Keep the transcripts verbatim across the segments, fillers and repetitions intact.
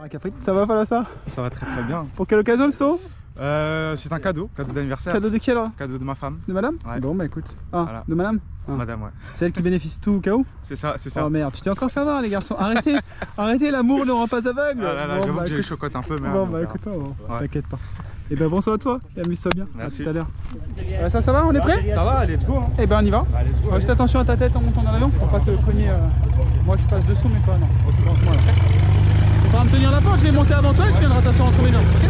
Paracafrite, ça va Falassa? Ça va très très bien. Pour quelle occasion le saut? euh, C'est un cadeau, cadeau d'anniversaire. Cadeau de qui alors? Cadeau de ma femme. De madame? Ouais. Bon bah écoute. Ah, Voilà. de madame? Ah. Madame, ouais. C'est elle qui bénéficie de tout au cas où? C'est ça, c'est ça. Oh merde, tu t'es encore fait avoir les garçons. Arrêtez, arrêtez, l'amour ne rend pas aveugle. Ah là là, bon, j'avoue bah, que j'ai eu écoute... chocotte un peu, mais... Bon on bah verra. écoute, oh, Ouais. t'inquiète pas. Et ben bonsoir à toi, et amuse-toi bien. Merci. À tout à l'heure. Euh, ça, ça va, on est prêt? Ça va, let's go. Hein. Eh ben on y va. Bah, let's go. Alors, juste attention à ta tête en montant dans l'avion pour pas te cogner. Euh... Moi je passe dessous mais pas non. Moi, là. Tu vas me tenir la porte, je vais monter avant toi et tu viendras t'asseoir entre mes jambes. Okay.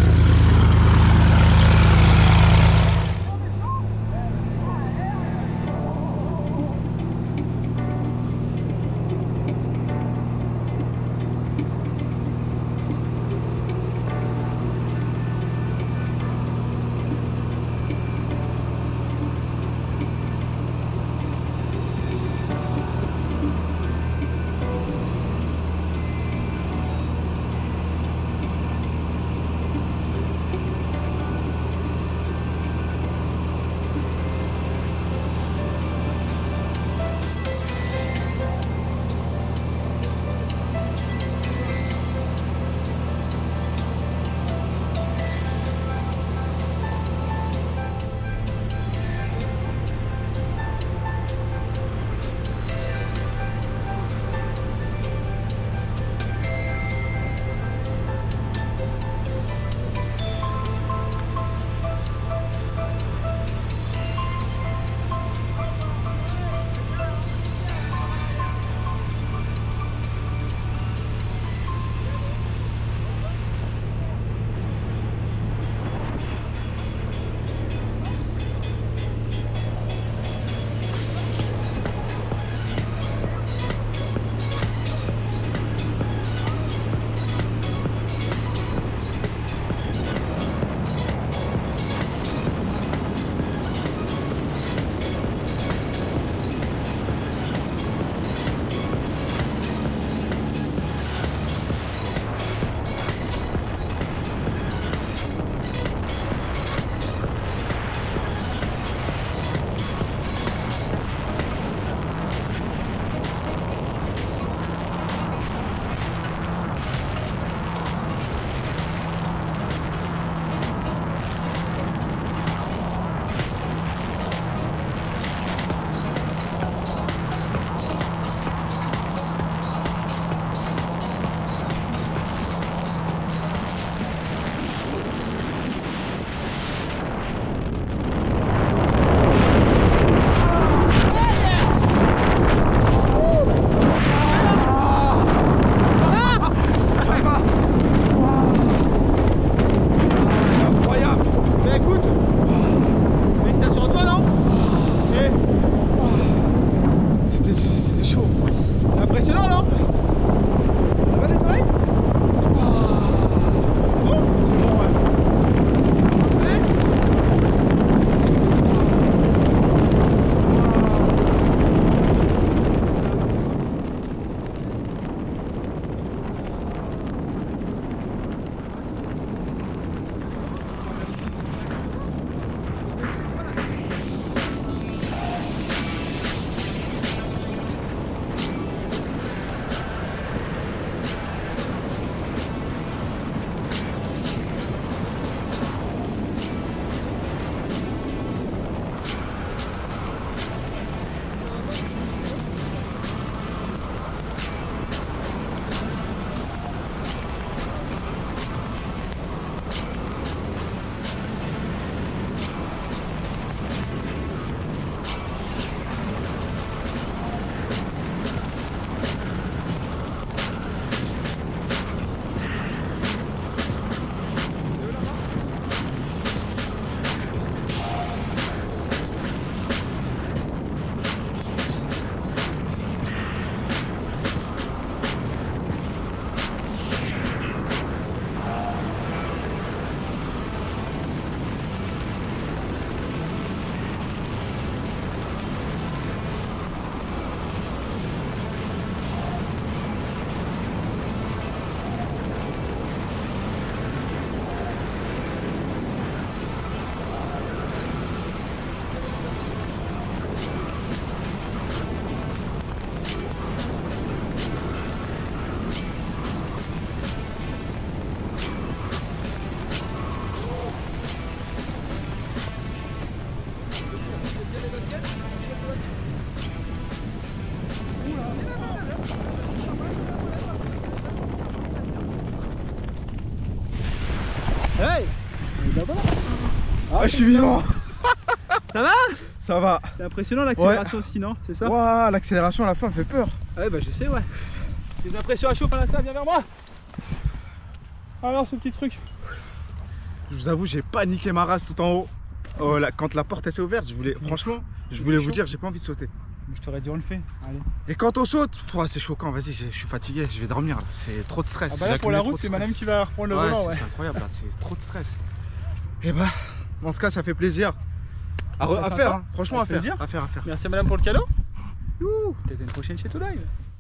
Ah, je suis vivant. Ça va? Ça va. C'est impressionnant l'accélération aussi, non? C'est ça? Waouh, l'accélération à la fin fait peur. Ouais, bah je sais, ouais. Des impressions à chaud par là, ça, viens vers moi. Alors, ce petit truc. Je vous avoue, j'ai paniqué ma race tout en haut. Oh, là, quand la porte elle s'est ouverte, je voulais, franchement, je voulais vous dire, j'ai pas envie de sauter. Je t'aurais dit, on le fait. Allez. Et quand on saute, oh, c'est choquant, vas-y, je suis fatigué, je vais dormir là. C'est trop de stress. Ah bah là, pour la route, c'est madame qui va reprendre le ouais, volant. Ouais, c'est incroyable, là, c'est trop de stress. Et bah, en tout cas, ça fait plaisir. À, Ouais, à sympa. faire, hein. Franchement, à Avec faire, plaisir. à faire, à faire. Merci à madame pour le cadeau. Youhou. Peut-être une prochaine chez To Dive.